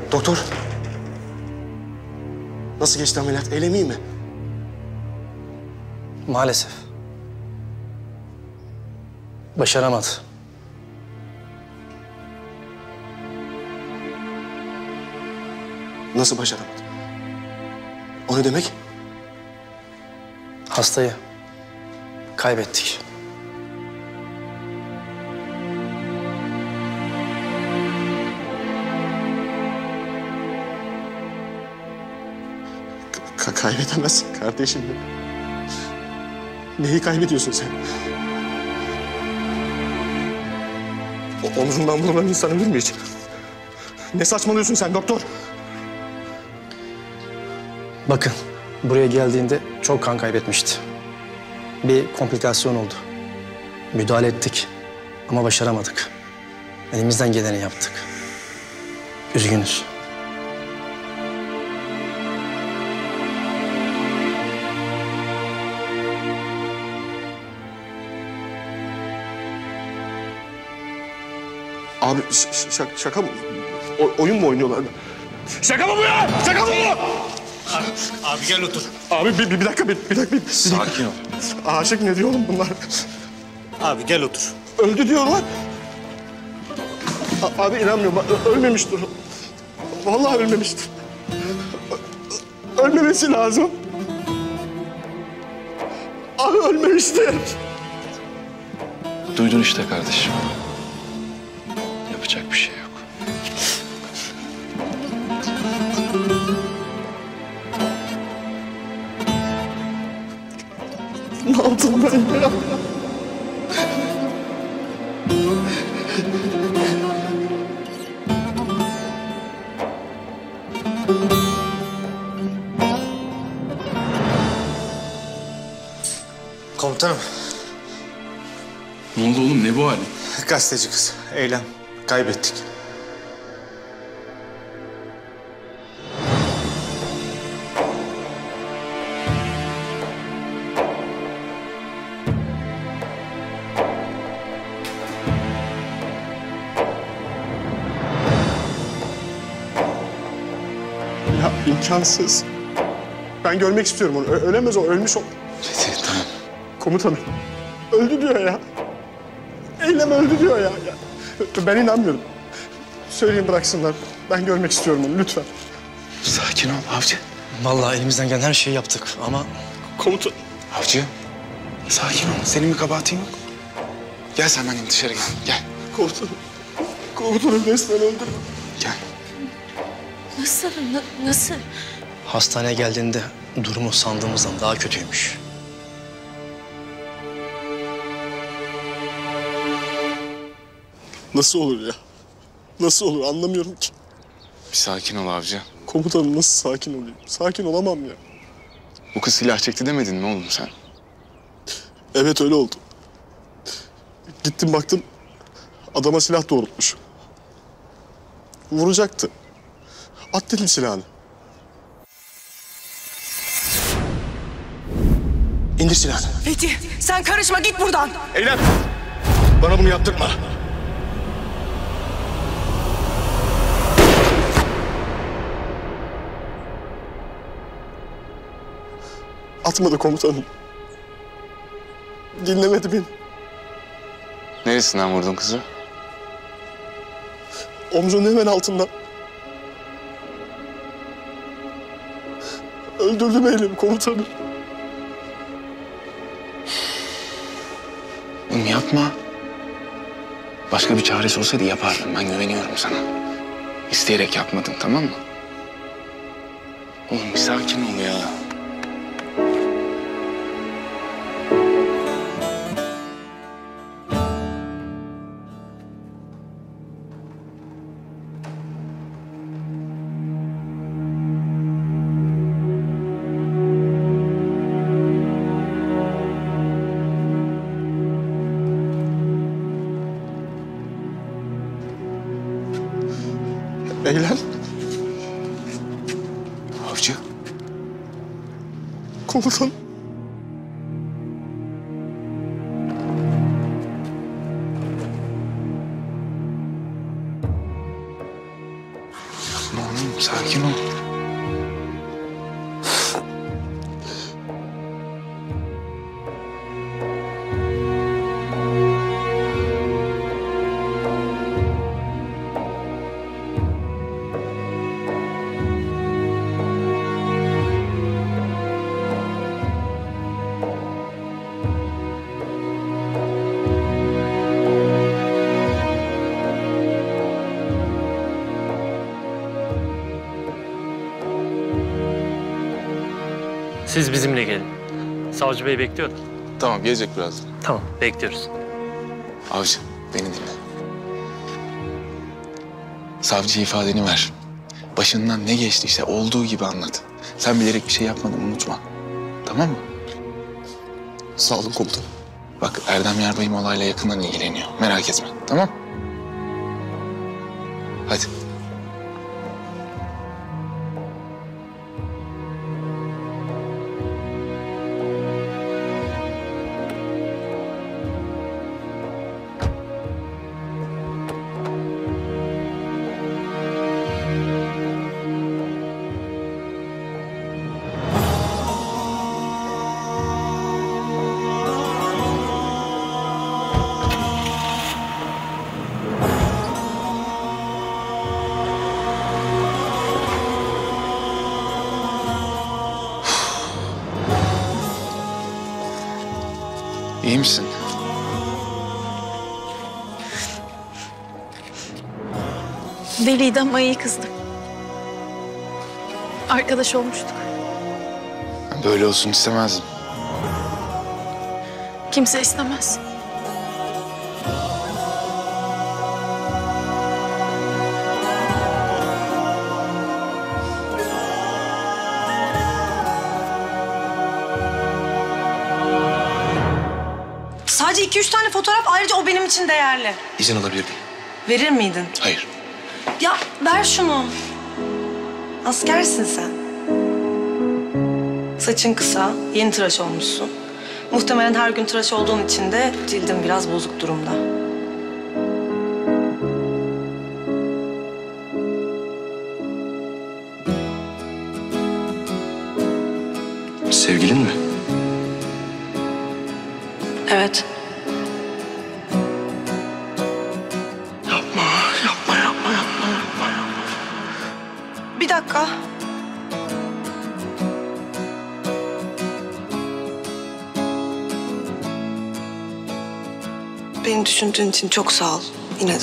Doktor. Nasıl geçti ameliyat? Eylem iyi mi? Maalesef. Başaramadı. Nasıl başaramadı? O ne demek? Hastayı kaybettik. Kaybedemezsin kardeşim. Neyi kaybediyorsun sen? Omzundan vurulan insan ölür mü hiç? Ne saçmalıyorsun sen doktor? Bakın, buraya geldiğinde çok kan kaybetmişti. Bir komplikasyon oldu. Müdahale ettik ama başaramadık. Elimizden geleni yaptık. Üzgünüz. Abi şaka mı? Oyun mu oynuyorlar? Şaka mı bu ya? Şaka mı bu? Abi gel otur. Abi bir dakika. Sakin ol. Aşık ne diyor oğlum bunlar? Abi gel otur. Öldü diyorlar. Abi inanmıyorum. Ölmemiştir. Vallahi ölmemiştir. Ölmemesi lazım. Abi ölmemiştir. Duydun işte kardeşim. Yapacak bir şey yok. Ne yaptım ben ya? Komutanım. Ne oldu oğlum? Ne bu halin? Gazeteci kız. Eylem. Kaybettik. Ya imkansız. Ben görmek istiyorum onu. Ölemez o. Ölmüş o. Tamam. Komutanım. Öldü diyor ya. Eylem öldü diyor ya. Ben inanmıyorum. Söyleyin bıraksınlar. Ben görmek istiyorum onu lütfen. Sakin ol avcı. Vallahi elimizden gelen her şeyi yaptık ama... Komutan. Avcı. Sakin ol. Senin bir kabahatin yok. Gel sen benimle dışarı gel. Gel. Komutanım. Komutanım resmen öldürdü. Gel. Nasıl? Hastaneye geldiğinde durumu sandığımızdan daha kötüymüş. Nasıl olur ya? Nasıl olur anlamıyorum ki. Bir sakin ol avcı. Komutanım nasıl sakin olayım? Sakin olamam ya. Bu kız silah çekti demedin mi oğlum sen? Evet öyle oldu. Gittim baktım adama silah doğrultmuş. Vuracaktı. At dedim silahını. İndir silahını. Fethi sen karışma git buradan. Eylem! Bana bunu yaptırma. Atmadı komutanım. Dinlemedi beni. Neresinden vurdun kızı? Omzunun hemen altından. Öldürdüm Eylem komutanım. Oğlum yapma. Başka bir çaresi olsaydı yapardın. Ben güveniyorum sana. İsteyerek yapmadın, tamam mı? Oğlum bir sakin ol ya. Eylem. Avcı. Komutanım. Oğlum Sakin ol. Siz bizimle gelin. Savcı Bey bekliyor da. Tamam, gelecek birazdan. Tamam, bekliyoruz. Avcı, beni dinle. Savcıya ifadeni ver. Başından ne geçtiyse olduğu gibi anlat. Sen bilerek bir şey yapmadın, unutma. Tamam mı? Sağ olun komutanım. Bak, Erdem Yarbay'ım olayla yakından ilgileniyor. Merak etme, tamam? Hadi. İyi misin? Deliydi ama iyi kızdı. Arkadaş olmuştuk. Böyle olsun istemezdim. Kimse istemez. Sadece 2-3 tane fotoğraf, ayrıca o benim için değerli. İzin alabilirdim. Verir miydin? Hayır. Ya ver şunu. Askersin sen. Saçın kısa, yeni tıraş olmuşsun. Muhtemelen her gün tıraş olduğun için de cildin biraz bozuk durumda. Sevgilin mi? Evet. Yapma, yapma, yapma, yapma, yapma, yapma. Bir dakika. Beni düşündüğün için çok sağ ol yine de.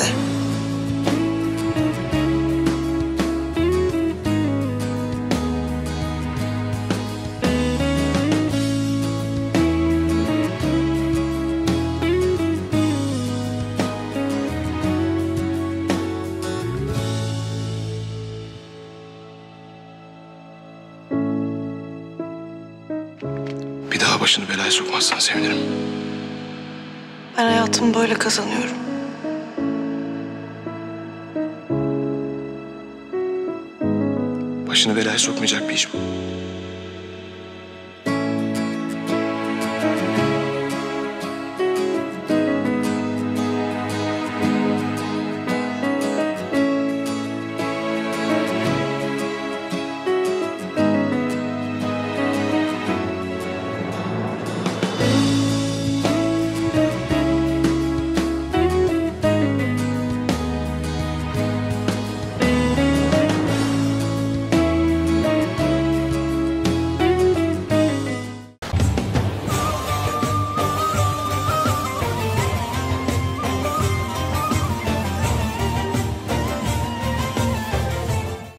Bir daha başını belaya sokmazsan sevinirim. Ben hayatımı böyle kazanıyorum. Başını belaya sokmayacak bir iş bu.